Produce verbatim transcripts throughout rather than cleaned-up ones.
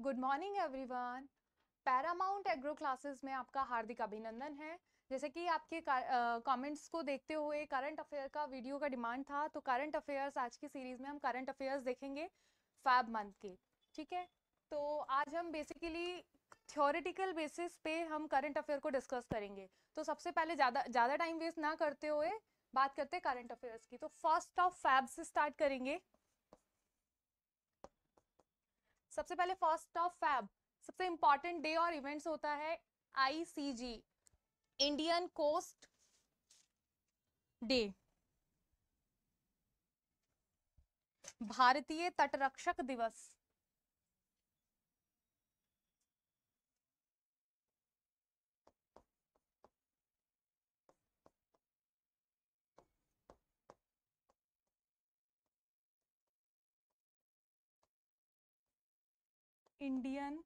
Good morning everyone. Paramount agro classes में आपका हार्दिक अभिनंदन है। जैसे कि आपके कमेंट्स को देखते हुए करंट अफेयर का वीडियो का डिमांड था, तो करंट अफेयर्स आज की सीरीज में हम करंट अफेयर्स देखेंगे फैब मंथ के। ठीक है, तो आज हम बेसिकली थ्योरेटिकल बेसिस पे हम करंट अफेयर को डिस्कस करेंगे। तो सबसे पहले ज़्यादा ज़्यादा टाइम वेस्ट ना करते हुए बात करते हैं करंट अफेयर्स की। तो फर्स्ट ऑफ फैब से स्टार्ट करेंगे। सबसे पहले फर्स्ट ऑफ फैब सबसे इंपॉर्टेंट डे और इवेंट्स होता है आईसीजी, इंडियन कोस्ट डे, भारतीय तटरक्षक दिवस, इंडियन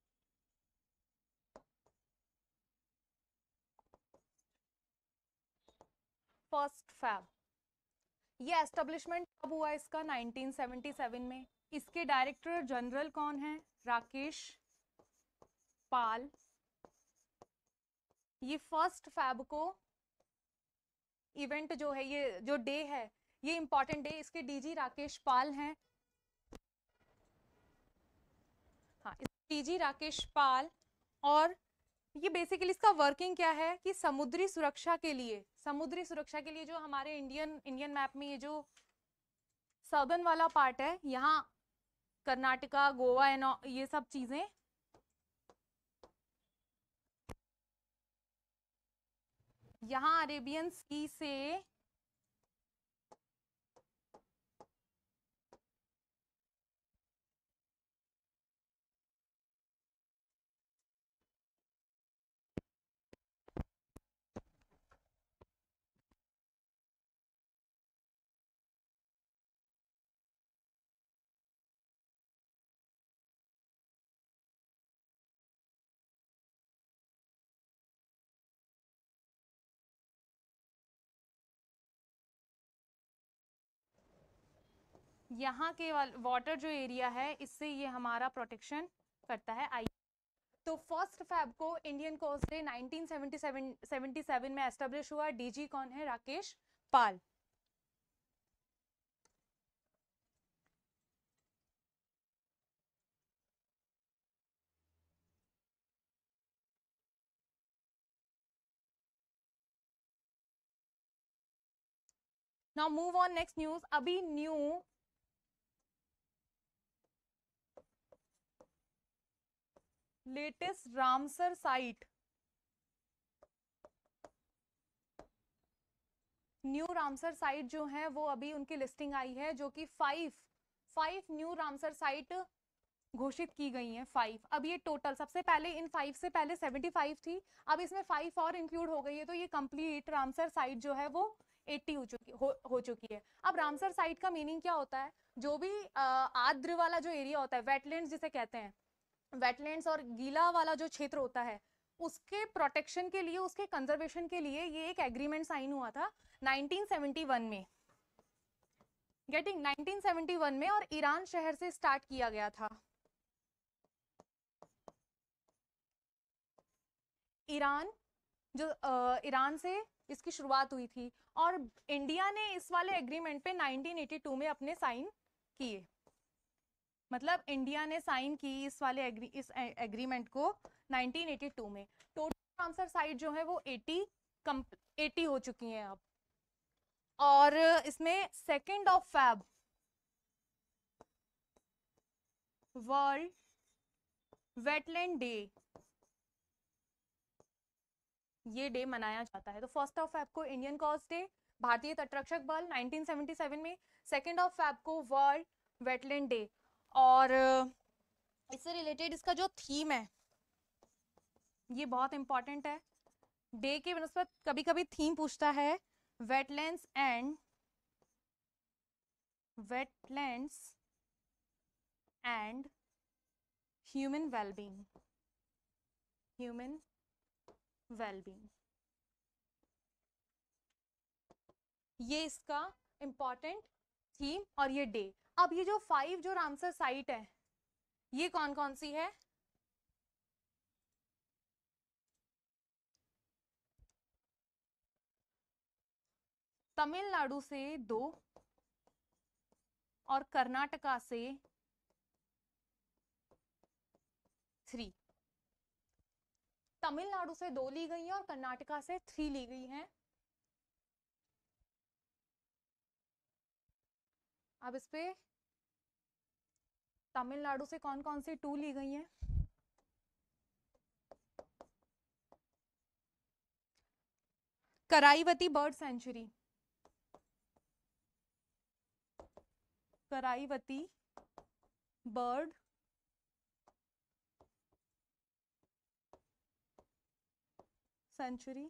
फर्स्ट फैब। ये एस्टेब्लिशमेंट कब हुआ इसका? नाइनटीन सेवेंटी सेवन में। इसके डायरेक्टर जनरल कौन है? राकेश पाल। ये फर्स्ट फैब को इवेंट जो है, ये जो डे है, ये इंपॉर्टेंट डे, इसके डीजी राकेश पाल हैं। हाँ, डीजी राकेश पाल। और ये बेसिकली इसका वर्किंग क्या है कि समुद्री सुरक्षा के लिए, समुद्री सुरक्षा के लिए जो हमारे इंडियन इंडियन मैप में ये जो सदर्न वाला पार्ट है, यहाँ कर्नाटका, गोवा एंड ये सब चीजें, यहाँ अरेबियन सी से यहाँ के वाटर जो एरिया है, इससे ये हमारा प्रोटेक्शन करता है। आई तो फर्स्ट फैब को Indian coast day nineteen seventy seven में एस्टेब्लिश हुआ। डीजी कौन है? Rakesh Pal. Now move on next news. अभी new latest Ramsar site, new Ramsar site जो है वो अभी उनकी लिस्टिंग आई है, जो कि five five new Ramsar site घोषित की गई हैं। फाइव। अब ये टोटल, सबसे पहले इन फाइव से पहले सेवेंटी फाइव थी, अब इसमें फाइव और इंक्लूड हो गई है, तो ये कंप्लीट रामसर साइट जो है वो एट्टी हो चुकी हो, हो चुकी है। अब रामसर साइट का मीनिंग क्या होता है? जो भी आ, आर्द्र वाला जो एरिया होता है, वेटलैंड्स जिसे कहते हैं, वेटलैंड्स और गीला वाला जो क्षेत्र होता है, उसके प्रोटेक्शन के लिए, उसके कंजर्वेशन के लिए ये एक एग्रीमेंट साइन हुआ था नाइनटीन सेवेंटी वन में। गेटिंग नाइनटीन सेवेंटी वन में, और ईरान शहर से स्टार्ट किया गया था। ईरान जो अ, ईरान से इसकी शुरुआत हुई थी, और इंडिया ने इस वाले एग्रीमेंट पे नाइनटीन एटी टू में अपने साइन किए। मतलब इंडिया ने साइन की इस वाले एग्री, इस एग्रीमेंट को नाइनटीन एटी टू में। टोटल आंसर साइट जो है वो एटी एटी हो चुकी हैं अब। और इसमें second of Feb world wetland day, ये डे मनाया जाता है। तो फर्स्ट ऑफ फैब को इंडियन कोस्ट डे, भारतीय तटरक्षक बल नाइनटीन सेवेंटी सेवन में। सेकेंड ऑफ फैब को वर्ल्ड वेटलैंड डे। और इससे रिलेटेड इसका जो थीम है ये बहुत इंपॉर्टेंट है। डे के बनस्पत कभी कभी थीम पूछता है, wetlands and wetlands and human wellbeing, human wellbeing, ये इसका इंपॉर्टेंट थीम और ये डे। अब ये जो फाइव जो रामसर साइट है, ये कौन कौन सी है? तमिलनाडु से दो और कर्नाटका से थ्री। तमिलनाडु से दो ली गई है और कर्नाटका से थ्री ली गई है। अब इस पे तमिलनाडु से कौन कौन सी टू ली गई है? Karaivetti bird sanctuary, Karaivetti bird sanctuary,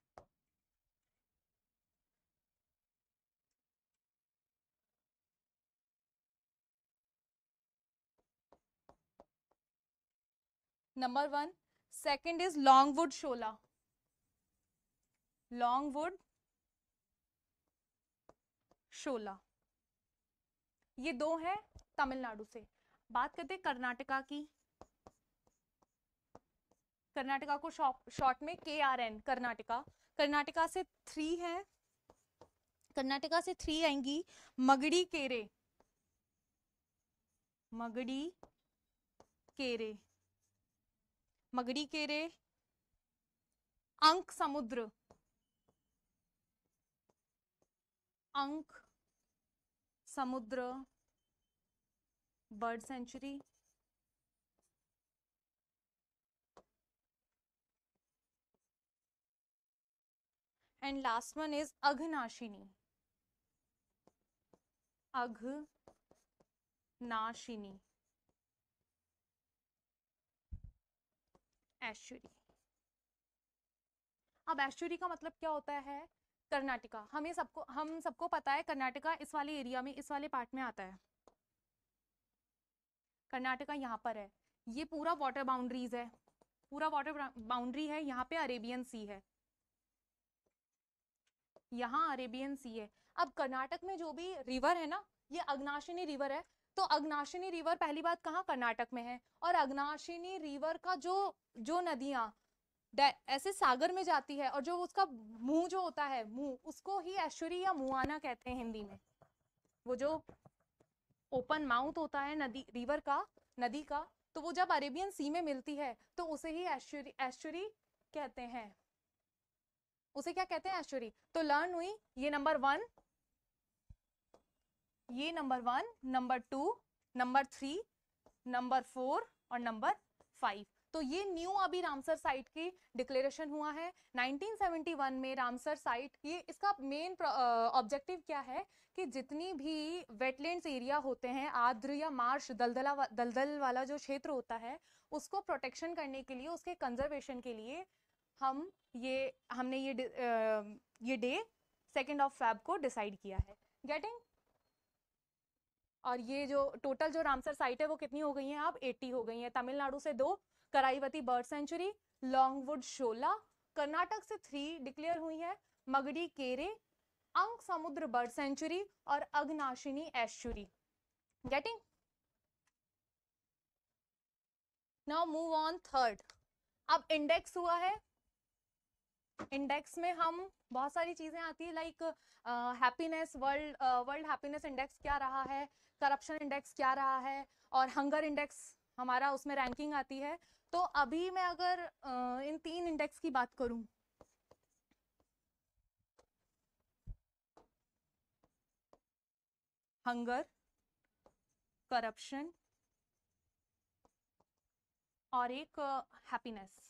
number one. Second is Longwood Shola, Longwood Shola, ये दो है तमिलनाडु से। बात करते हैं कर्नाटका की। कर्नाटका को शॉर्ट में के आर एन, कर्नाटका। कर्नाटका से थ्री है, कर्नाटका से थ्री आएंगी मगड़ी केरे, मगड़ी केरे, मगड़ी केरे, अंक समुद्र, Ankasamudra bird sanctuary, and last one is Aghanashini, Aghanashini estuary. अब एस्चुरी का मतलब क्या होता है? कर्नाटका, हमें सबको हम सबको पता है कर्नाटका इस वाले एरिया में, इस वाले पार्ट में आता है। कर्नाटका यहाँ पर है, ये पूरा वाटर बाउंड्रीज है, पूरा वाटर बाउंड्री है। यहाँ पे अरेबियन सी है, यहाँ अरेबियन सी है। अब कर्नाटक में जो भी रिवर है ना, ये अघनाशिनी रिवर है। तो अघनाशिनी रिवर पहली बात कहाँ? कर्नाटक में है। और अघनाशिनी रिवर का जो जो नदियां ऐसे सागर में जाती है और जो उसका मुंह जो होता है, मुंह, उसको ही एस्चुरी या मुआना कहते हैं हिंदी में। वो जो ओपन माउथ होता है नदी, रिवर का, नदी का, तो वो जब अरेबियन सी में मिलती है तो उसे ही एस्चुरी एस्चुरी कहते हैं। उसे क्या कहते हैं? एस्चुरी। तो लर्न हुई ये नंबर वन, ये number one, number two, number three, number four और नंबर फाइव। तो ये न्यू अभी रामसर साइट की डिक्लेरेशन हुआ है नाइनटीन सेवेंटी वन में। रामसर साइट की इसका मेन ऑब्जेक्टिव क्या है कि जितनी भी वेटलैंड्स एरिया होते हैं, आर्द्र या मार्श दलदला वा, दलदल वाला जो क्षेत्र होता है, उसको प्रोटेक्शन करने के लिए, उसके कंजर्वेशन के लिए हम ये हमने ये ये डे सेकेंड ऑफ फेब को डिसाइड किया है। गेटिंग? और ये जो टोटल जो रामसर साइट है वो कितनी हो गई है? अब अस्सी हो गई है। तमिलनाडु से दो, Karaivetti bird sanctuary, Longwood Shola, Karnataka से थ्री डिक्लेयर हुई है, मगड़ी केरे, अंक समुद्र बर्ड सेंचुरी और Aghanashini estuary. Getting? Now move on third. अब इंडेक्स हुआ है। इंडेक्स में हम बहुत सारी चीजें आती है, like happiness, world world happiness index क्या रहा है, करप्शन इंडेक्स क्या रहा है, और हंगर इंडेक्स हमारा उसमें रैंकिंग आती है। तो अभी मैं अगर uh, इन तीन इंडेक्स की बात करूं, हंगर, करप्शन और एक हैप्पीनेस, uh,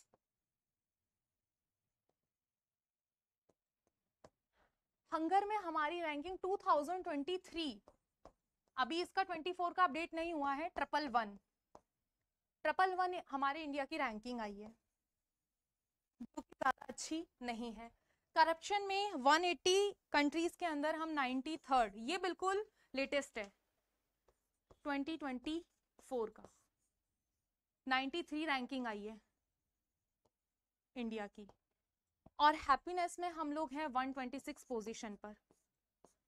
हंगर में हमारी ranking two thousand twenty three, अभी इसका ट्वेंटी फोर का अपडेट नहीं हुआ है, ट्रिपल वन, ट्रिपल वन हमारे इंडिया की रैंकिंग आई है, जो कि ज्यादा अच्छी नहीं है। करप्शन में वन एटी कंट्रीज के अंदर हम नाइंटी थर्ड, ये बिल्कुल लेटेस्ट है, ट्वेंटी ट्वेंटी फोर का नाइंटी थ्री रैंकिंग आई है इंडिया की। और हैप्पीनेस में हम लोग हैं वन ट्वेंटी सिक्स पोजीशन पर,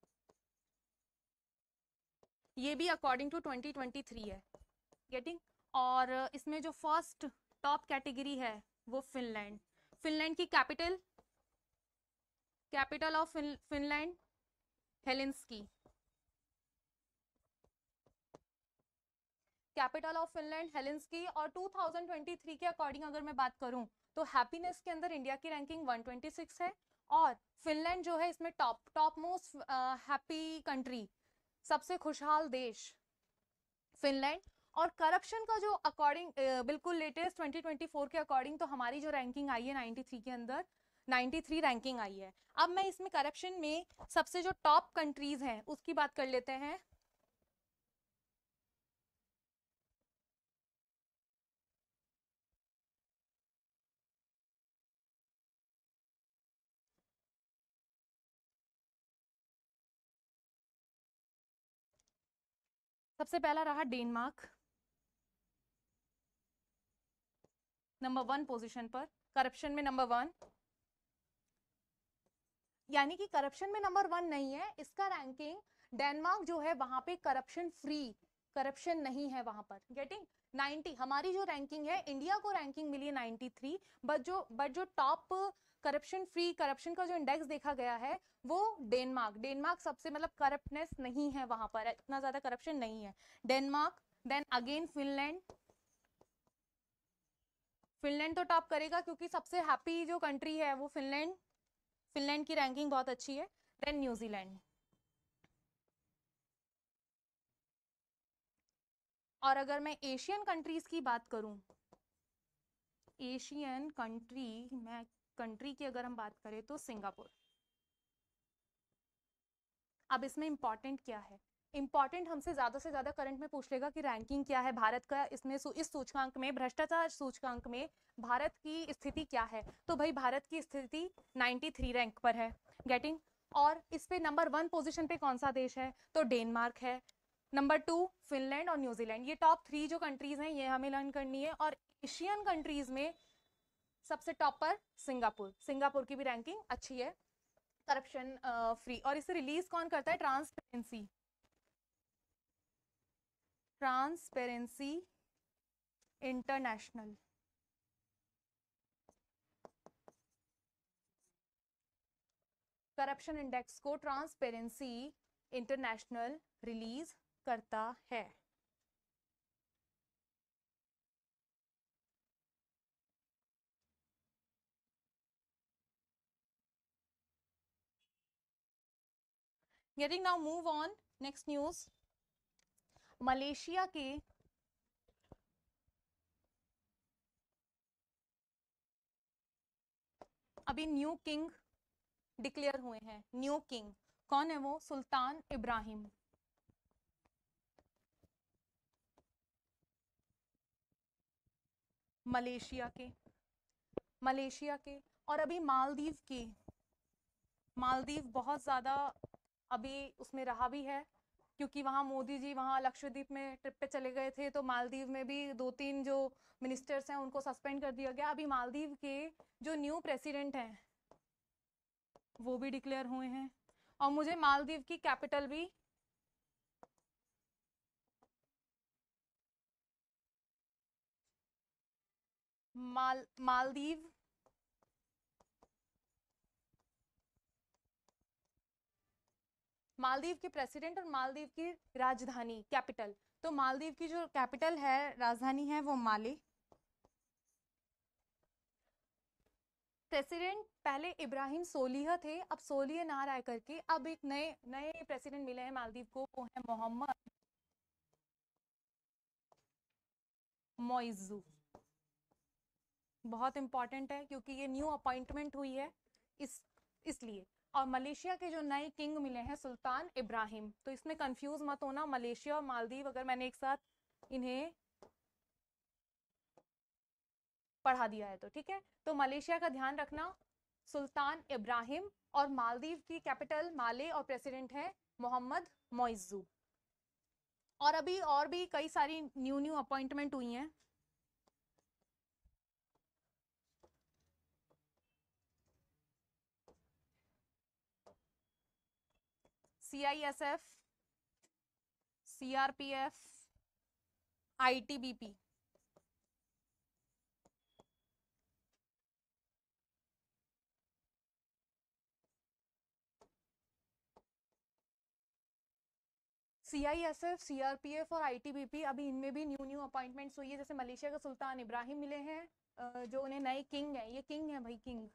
ये भी according to twenty twenty three है। गेटिंग? और इसमें जो फर्स्ट टॉप कैटेगरी है वो फिनलैंड। फिनलैंड की capital, capital of Finland Helsinki. Capital of Finland Helsinki. और टू थाउजेंड ट्वेंटी थ्री के अकॉर्डिंग अगर मैं बात करूं तो हैप्पीनेस के अंदर इंडिया की रैंकिंग वन ट्वेंटी सिक्स है और फिनलैंड जो है इसमें top top most happy country, सबसे खुशहाल देश फिनलैंड। और करप्शन का जो अकॉर्डिंग बिल्कुल लेटेस्ट ट्वेंटी ट्वेंटी फोर के अकॉर्डिंग तो हमारी जो रैंकिंग आई है नाइंटी थ्री के अंदर नाइंटी थ्री रैंकिंग आई है। अब मैं इसमें करप्शन में सबसे जो टॉप कंट्रीज हैं उसकी बात कर लेते हैं। सबसे पहला रहा डेनमार्क, नंबर वन पोजीशन पर, करप्शन में नंबर वन। यानी कि करप्शन में नंबर वन नहीं है, इसका रैंकिंग डेनमार्क जो है वहां पे करप्शन फ्री, करप्शन नहीं है वहां पर। गेटिंग नाइंटी, हमारी जो रैंकिंग है इंडिया को रैंकिंग मिली है नाइंटी थ्री, बट जो बट जो टॉप करप्शन फ्री, करप्शन का जो इंडेक्स देखा गया है वो डेनमार्क, डेनमार्क सबसे मतलब करप्टनेस नहीं है वहां पर, इतना ज्यादा करप्शन नहीं है Denmark. Then again Finland, Finland तो टॉप करेगा क्योंकि सबसे हैप्पी जो कंट्री है वो फिनलैंड, फिनलैंड की रैंकिंग बहुत अच्छी है। Then New Zealand. और अगर मैं एशियन कंट्रीज की बात करूं, एशियन कंट्री मैं कंट्री की अगर हम बात करें तो सिंगापुर। अब इसमें इंपॉर्टेंट क्या है, इंपॉर्टेंट हमसे ज्यादा से ज्यादा करंट में पूछ लेगा कि रैंकिंग क्या है भारत का इसमें, इस सूचकांक में, भ्रष्टाचार सूचकांक में भारत की स्थिति क्या है, तो भाई भारत की स्थिति नाइंटी थ्री रैंक पर है। गेटिंग। और इस पे नंबर वन पोजीशन पे कौन सा देश है, तो डेनमार्क है। नंबर टू फिनलैंड और न्यूजीलैंड, ये टॉप थ्री जो कंट्रीज हैं ये हमें लर्न करनी है। और एशियन कंट्रीज में सबसे टॉप पर सिंगापुर, सिंगापुर की भी रैंकिंग अच्छी है, करप्शन फ्री। और इसे रिलीज कौन करता है, transparency, transparency international. Corruption index को ट्रांसपेरेंसी इंटरनेशनल रिलीज करता है। Getting now move on, next news। Malaysia के अभी न्यू किंग डिक्लेयर हुए हैं, न्यू किंग कौन है वो, सुल्तान इब्राहिम। मलेशिया के, मलेशिया के। और अभी मालदीव के, मालदीव बहुत ज्यादा अभी उसमें रहा भी है क्योंकि वहां मोदी जी वहां लक्षद्वीप में ट्रिप पे चले गए थे, तो मालदीव में भी दो तीन जो मिनिस्टर्स हैं उनको सस्पेंड कर दिया गया। अभी मालदीव के जो न्यू प्रेसिडेंट हैं वो भी डिक्लेयर हुए हैं। और मुझे मालदीव की कैपिटल भी, माल मालदीव मालदीव के प्रेसिडेंट और मालदीव की राजधानी कैपिटल, तो मालदीव की जो कैपिटल है राजधानी है वो माले। प्रेसिडेंट पहले इब्राहिम सोलिह थे, अब सोलिह ना रह करके अब एक नए नए प्रेसिडेंट मिले हैं मालदीव को, वो है मोहम्मद मोइजू। बहुत इंपॉर्टेंट है क्योंकि ये न्यू अपॉइंटमेंट हुई है इस इसलिए। और मलेशिया के जो नए किंग मिले हैं सुल्तान इब्राहिम, तो इसमें कंफ्यूज मत होना, मलेशिया और मालदीव अगर मैंने एक साथ इन्हें पढ़ा दिया है तो ठीक है। तो मलेशिया का ध्यान रखना, सुल्तान इब्राहिम, और मालदीव की कैपिटल माले और प्रेसिडेंट है मोहम्मद मोइजू। और अभी और भी कई सारी न्यू न्यू अपॉइंटमेंट हुई हैं। CISF, CRPF, ITBP, CISF, CRPF और आईटीबीपी, अभी इनमें भी न्यू न्यू अपॉइंटमेंट्स हुई है। जैसे मलेशिया के सुल्तान इब्राहिम मिले हैं, जो उन्हें नए किंग हैं, ये किंग है भाई, किंग।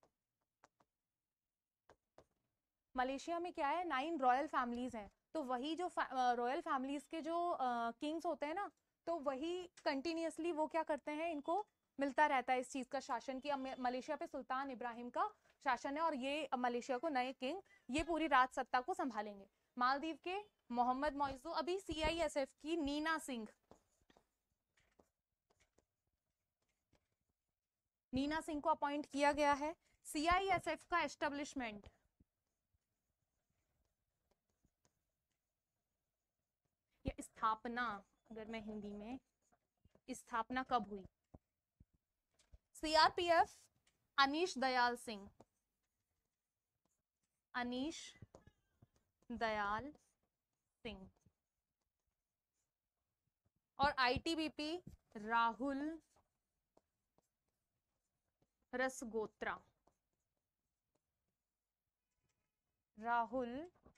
मलेशिया में क्या है, नाइन रॉयल फैमिलीज हैं, तो वही जो रॉयल फैमिलीज के जो किंग्स होते हैं ना, तो वही कंटिन्यूअसली वो क्या करते हैं, इनको मिलता रहता है इस चीज का शासन, कि अब मलेशिया पे सुल्तान इब्राहिम का शासन है और ये अब मलेशिया को नए किंग ये पूरी राज सत्ता को संभालेंगे। मालदीव के मोहम्मद मोइजू, अभी सीआईएसएफ की नीना सिंह, नीना सिंह को अपॉइंट किया गया है। सीआईएसएफ का एस्टेब्लिशमेंट, या स्थापना, अगर मैं हिंदी में, स्थापना कब हुई? सीआरपीएफ अनीश दयाल सिंह, अनीश दयाल सिंह। और आईटीबीपी राहुल रसगोत्रा, राहुल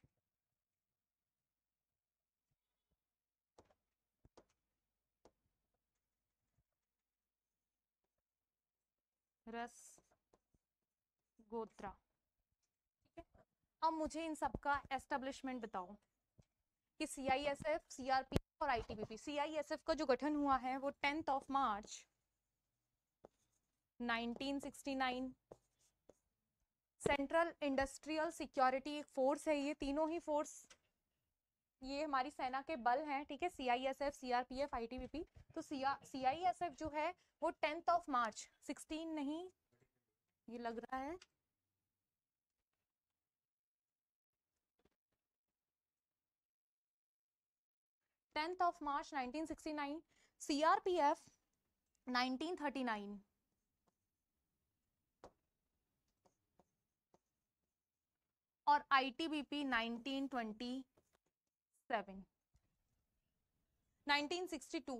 रसगोत्रा, ठीक है। अब मुझे इन सबका एस्टेब्लिशमेंट बताओ कि सीआईएसएफ, सीआरपीएफ और आईटीबीपी। सीआईएसएफ का जो गठन हुआ है वो tenth of March nineteen sixty nine. Central industrial security एक फोर्स है, ये तीनों ही फोर्स ये हमारी सेना के बल हैं, ठीक है, सीआईएसएफ, सीआरपीएफ, आईटीबीपी। तो सीआईएसएफ जो है वो टेंथ ऑफ मार्च, सिक्सटीन नहीं, ये लग रहा है tenth of March nineteen sixty nine, CRPF nineteen thirty nine, और ITBP nineteen twenty seven, nineteen sixty two.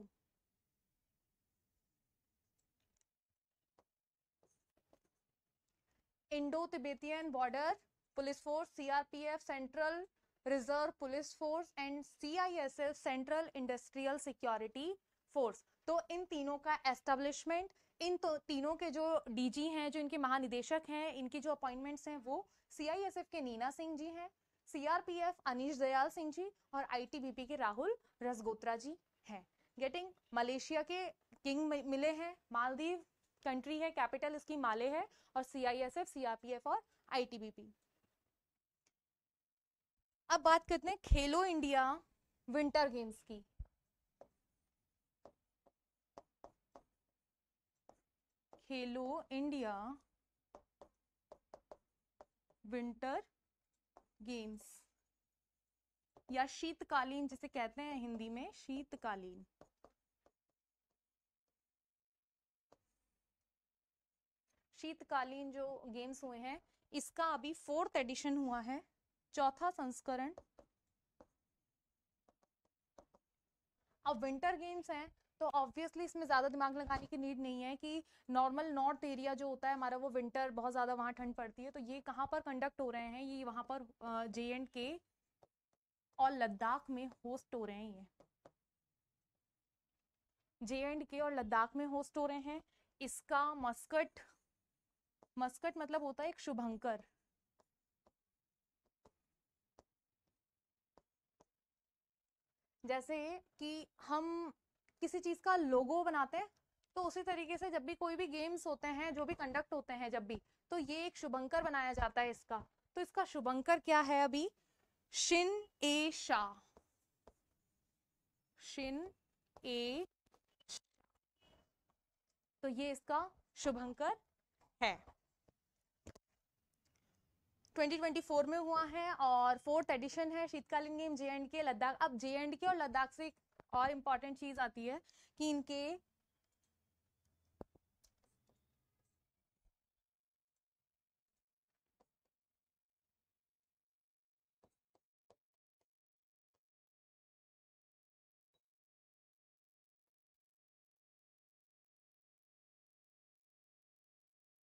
Indo Tibetan border police force, CRPF central reserve police force and CISF central industrial security force. तो इन तीनों का establishment, इन तो तीनों के जो DG हैं, जो इनके महानिदेशक हैं, इनकी जो अपॉइंटमेंट्स हैं वो सीआईएसएफ के नीना सिंह जी हैं, सीआरपीएफ अनीश दयाल सिंह जी और आईटीबीपी के राहुल रसगोत्रा जी हैं। गेटिंग, मलेशिया के किंग मिले हैं, मालदीव कंट्री है, कैपिटल इसकी माले है, और सीआईएसएफ, सीआरपीएफ और आईटीबीपी। अब बात करते हैं खेलो इंडिया विंटर गेम्स की। खेलो इंडिया विंटर गेम्स, या शीतकालीन जिसे कहते हैं हिंदी में, शीतकालीन। शीतकालीन जो गेम्स हुए हैं, इसका अभी फोर्थ एडिशन हुआ है, चौथा संस्करण। अब विंटर गेम्स हैं तो ऑब्वियसली इसमें ज्यादा दिमाग लगाने की नीड नहीं है कि नॉर्मल नॉर्थ एरिया जो होता है हमारा, वो विंटर बहुत ज्यादा वहां ठंड पड़ती है, तो ये कहाँ पर कंडक्ट हो रहे हैं, ये वहां पर जे एंड के और लद्दाख में होस्ट हो रहे हैं। ये जे एंड के और लद्दाख में होस्ट हो रहे हैं। इसका मस्कट, मस्कट मतलब होता है एक शुभंकर, जैसे कि हम किसी चीज का लोगो बनाते हैं, तो उसी तरीके से जब भी कोई भी गेम्स होते हैं, जो भी कंडक्ट होते हैं जब भी, तो ये एक शुभंकर बनाया जाता है इसका। तो इसका शुभंकर क्या है अभी? शिन ए शाह, शिन ए, तो ये इसका शुभंकर है। ट्वेंटी ट्वेंटी फोर में हुआ है और फोर्थ एडिशन है शीतकालीन गेम जे एंड के लद्दाख। अब जे एंड के और लद्दाख से एक और इम्पॉर्टेंट चीज आती है कि इनके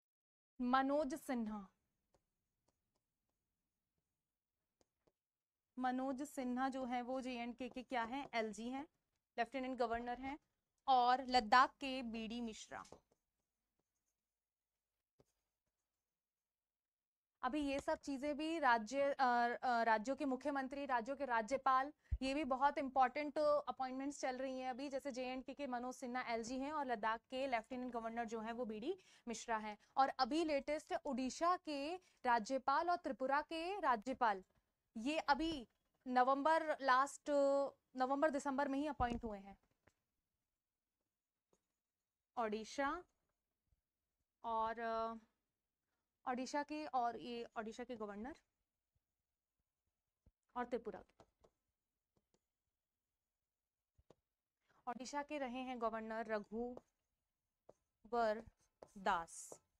मनोज सिन्हा, मनोज सिन्हा जो है वो जे एंड के के क्या है, एलजी हैं, लेफ्टिनेंट गवर्नर हैं। और लद्दाख के बीडी मिश्रा। अभी ये सब चीजें भी राज्य राज्यों के मुख्यमंत्री, राज्यों के राज्यपाल, ये भी बहुत इंपॉर्टेंट अपॉइंटमेंट्स चल रही हैं अभी, जैसे जे एंड के के मनोज सिन्हा एलजी हैं और लद्दाख के लेफ्टिनेंट गवर्नर जो हैं वो बीडी मिश्रा हैं। और अभी लेटेस्ट उड़ीसा के राज्यपाल और त्रिपुरा के राज्यपाल, ये अभी नवंबर लास्ट नवंबर दिसंबर में ही अपॉइंट हुए हैं। ओडिशा और ओडिशा के और ये ओडिशा के गवर्नर और त्रिपुरा के। ओडिशा के रहे हैं गवर्नर रघुवर दास,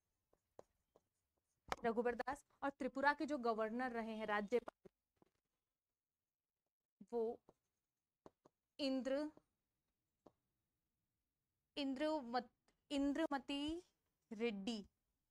रघुवर दास। और त्रिपुरा के जो गवर्नर रहे हैं, राज्यपाल, वो इंद्र इंद्रमत इंद्रमती रेड्डी।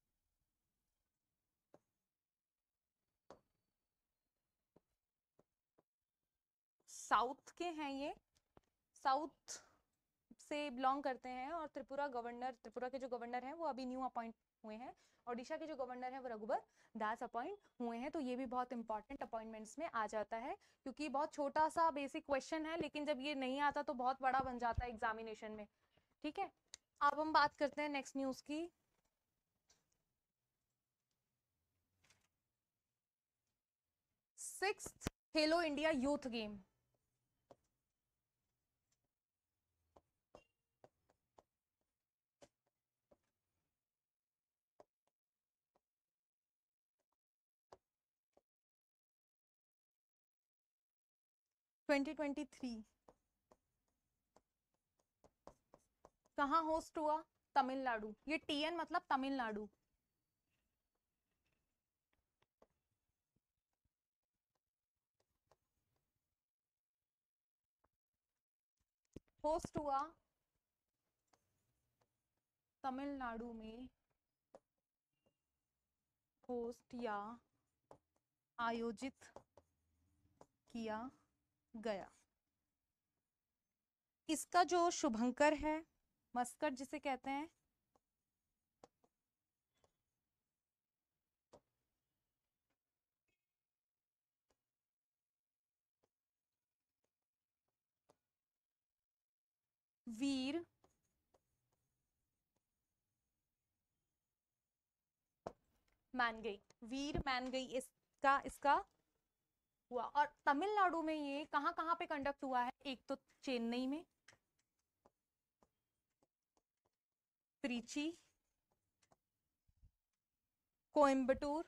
साउथ के हैं ये, साउथ से बिलोंग करते हैं। और त्रिपुरा गवर्नर, त्रिपुरा के जो गवर्नर हैं वो अभी न्यू अपॉइंट हुए हैं। ओडिशा के जो गवर्नर हैं वो रघुवर दास अपॉइंट हुए हैं। तो ये भी बहुत इंपॉर्टेंट अपॉइंटमेंट्स में आ जाता है, क्योंकि बहुत छोटा सा बेसिक क्वेश्चन है, लेकिन जब ये नहीं आता तो बहुत बड़ा बन जाता है एग्जामिनेशन में। ठीक है, अब हम बात करते हैं नेक्स्ट न्यूज की। Sixth Khelo India youth game. Twenty twenty three कहाँ होस्ट हुआ? तमिलनाडु। ये टीएन मतलब तमिलनाडु। होस्ट हुआ तमिलनाडु में, होस्ट या आयोजित किया गया। इसका जो शुभंकर है, मस्कट जिसे कहते हैं, वीर मैनगई, वीर मैनगई इसका इसका हुआ। और तमिलनाडु में ये कहाँ कहाँ पे कंडक्ट हुआ है? एक तो चेन्नई में, त्रिची, कोयम्बटूर,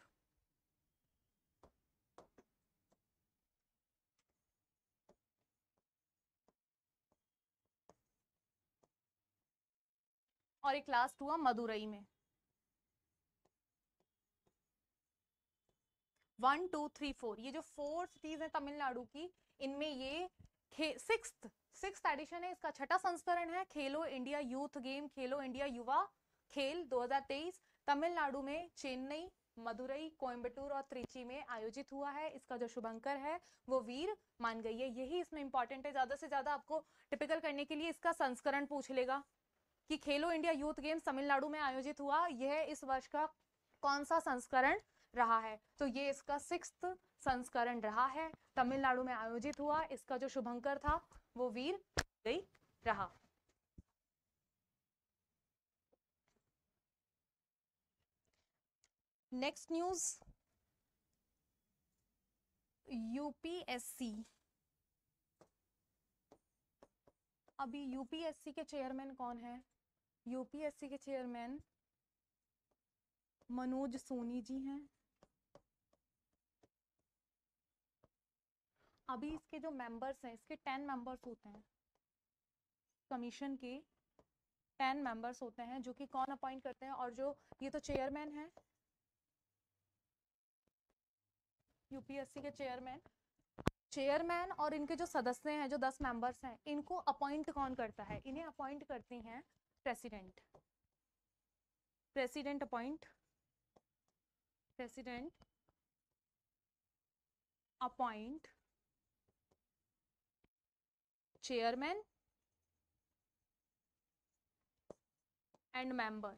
और एक लास्ट हुआ मदुरई में। वन टू थ्री फोर, ये जो फोर सिटीज है तमिलनाडु की, इनमें ये सिक्स्थ सिक्स्थ एडिशन है, इसका छठा संस्करण है। Khelo India youth game, Khelo India युवा खेल दो हज़ार तेईस तमिलनाडु में चेन्नई, मदुरई, कोयम्बटूर और त्रिची में आयोजित हुआ है। इसका जो शुभंकर है वो वीर मान गई है। यही इसमें इंपॉर्टेंट है, ज्यादा से ज्यादा आपको टिपिकल करने के लिए इसका संस्करण पूछ लेगा कि खेलो इंडिया यूथ गेम्स तमिलनाडु में आयोजित हुआ, यह इस वर्ष का कौन सा संस्करण रहा है? तो ये इसका सिक्स्थ संस्करण रहा है, तमिलनाडु में आयोजित हुआ। इसका जो शुभंकर था वो वीर गई रहा। Next news, UPSC. अभी यूपीएससी के चेयरमैन कौन है? यूपीएससी के चेयरमैन मनोज सोनी जी हैं। अभी इसके जो मेंबर्स हैं, इसके टेन मेंबर्स होते हैं, कमीशन के टेन मेंबर्स होते हैं, जो कि कौन अपॉइंट करते हैं? और जो ये तो चेयरमैन है, यूपीएससी के चेयरमैन चेयरमैन और इनके जो सदस्य हैं, जो दस मेंबर्स हैं, इनको अपॉइंट कौन करता है? इन्हें अपॉइंट करती हैं president. President appoint president appoint chairman and member.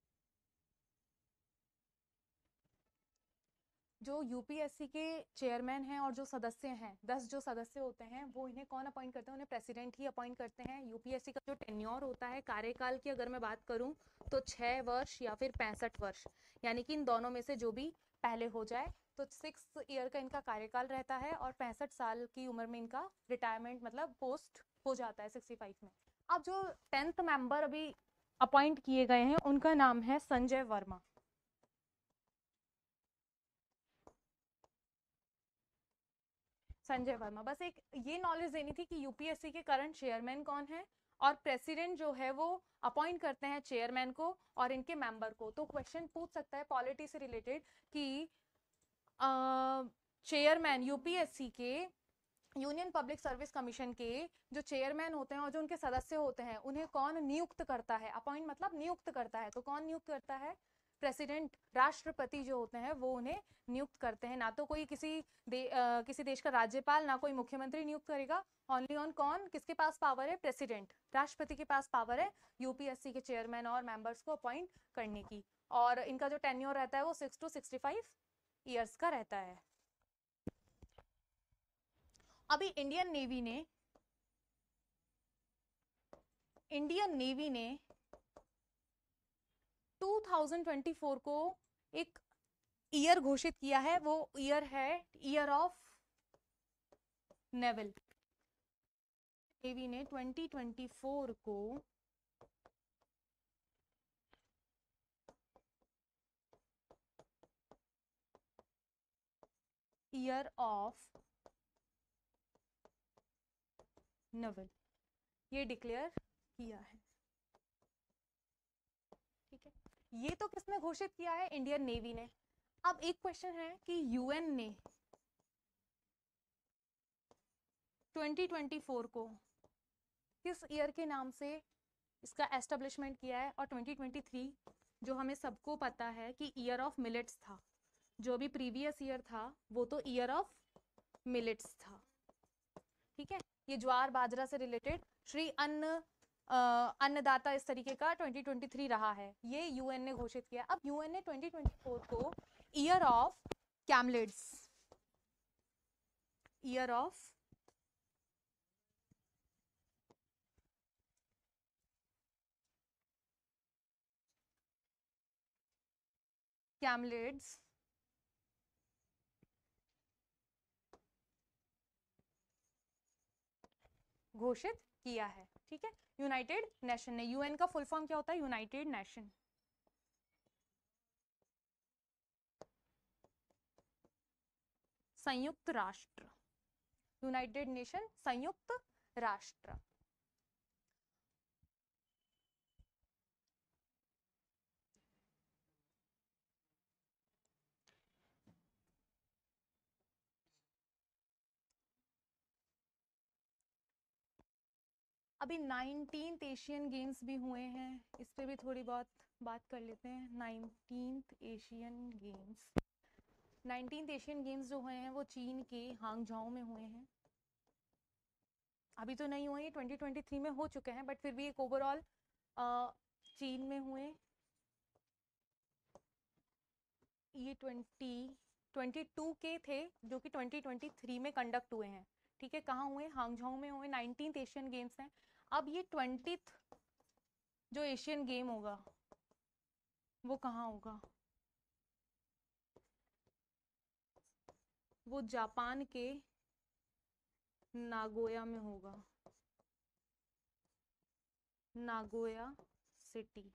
जो यूपीएससी के चेयरमैन हैं और जो सदस्य हैं, दस जो सदस्य होते हैं, वो इन्हें कौन अपॉइंट करते हैं? उन्हें प्रेसिडेंट ही अपॉइंट करते हैं। यूपीएससी का जो टेन्योर होता है, कार्यकाल की अगर मैं बात करूं तो छह वर्ष या फिर पैंसठ वर्ष, यानी कि इन दोनों में से जो भी पहले हो जाए। तो सिक्स ईयर का इनका कार्यकाल रहता है और पैंसठ साल की उम्र में इनका रिटायरमेंट मतलब पोस्ट हो जाता है सिक्सटी फाइव में। अब जो टेंथ मेंबर अभी अपॉइंट किए गए हैं उनका नाम है संजय वर्मा। संजय वर्मा। बस एक ये नॉलेज देनी थी कि यूपीएससी के करंट चेयरमैन कौन है और प्रेसिडेंट जो है वो अपॉइंट करते हैं चेयरमैन को और इनके मेंबर को। तो क्वेश्चन पूछ सकता है पॉलिटी से रिलेटेड कि चेयरमैन यूपीएससी के, यूनियन पब्लिक सर्विस कमीशन के जो चेयरमैन होते हैं और जो उनके सदस्य होते हैं उन्हें कौन नियुक्त करता है? अपॉइंट मतलब नियुक्त करता है। तो कौन नियुक्त करता है? प्रेसिडेंट, राष्ट्रपति जो होते हैं वो उन्हें नियुक्त करते हैं। ना तो कोई किसी दे, आ, किसी देश का राज्यपाल, ना कोई मुख्यमंत्री नियुक्त करेगा। ओनली ऑन कौन, किसके पास पावर है? प्रेसिडेंट, राष्ट्रपति के पास पावर है यूपीएससी के चेयरमैन और मेंबर्स को अपॉइंट करने की। और इनका जो टेन्योर रहता है वो six to sixty five years का रहता है। अभी इंडियन नेवी ने इंडियन नेवी ने टू थाउजेंड ट्वेंटी फोर को एक ईयर घोषित किया है। वो ईयर है ईयर ऑफ नेवल। नेवी ने ट्वेंटी ट्वेंटी फोर को ईयर ऑफ नेवल ये डिक्लेयर किया है। ठीक है, ये तो किसने घोषित किया है? इंडियन नेवी ने। अब एक क्वेश्चन है कि यूएन ने ट्वेंटी ट्वेंटी फोर को किस ईयर के नाम से इसका एस्टेब्लिशमेंट किया है? और ट्वेंटी ट्वेंटी थ्री जो हमें सबको पता है कि ईयर ऑफ मिलेट्स था। जो भी प्रीवियस ईयर था वो तो ईयर ऑफ मिलेट्स था। ठीक है, ये ज्वार बाजरा से रिलेटेड श्री अन्न अन्नदाता इस तरीके का ट्वेंटी ट्वेंटी थ्री रहा है। ये यूएन ने घोषित किया। अब यूएन ने ट्वेंटी ट्वेंटी फोर को year of camelids, year of camelids घोषित किया है। ठीक है, यूनाइटेड नेशन ने। यूएन का फुल फॉर्म क्या होता है? United nation. संयुक्त राष्ट्र, यूनाइटेड नेशन, संयुक्त राष्ट्र। अभी नाइनटीन्थ एशियन गेम्स भी हुए हैं, इस पे भी थोड़ी बहुत बात कर लेते हैं। Nineteenth Asian games nineteenth Asian games जो हुए हैं वो चीन के हांगझाओ में हुए हैं। अभी तो नहीं हुए, ट्वेंटी ट्वेंटी थ्री में हो चुके हैं, बट फिर भी एक ओवरऑल चीन में हुए। ये ट्वेंटी ट्वेंटी टू के थे जो कि ट्वेंटी ट्वेंटी थ्री में कंडक्ट हुए हैं। ठीक है, कहाँ हुए? हांगझाओ में हुए। नाइनटीन्थ एशियन गेम्स हैं। अब ये ट्वेंटीथ जो एशियन गेम होगा वो कहाँ होगा? वो जापान के नागोया में होगा। नागोया सिटी,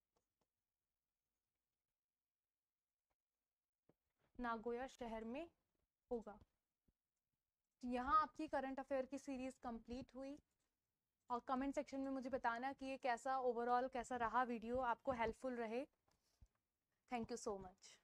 नागोया शहर में होगा। यहाँ आपकी करंट अफेयर की सीरीज कंप्लीट हुई। और कमेंट सेक्शन में मुझे बताना कि ये कैसा ओवरऑल कैसा रहा वीडियो, आपको हेल्पफुल रहे। Thank you so much.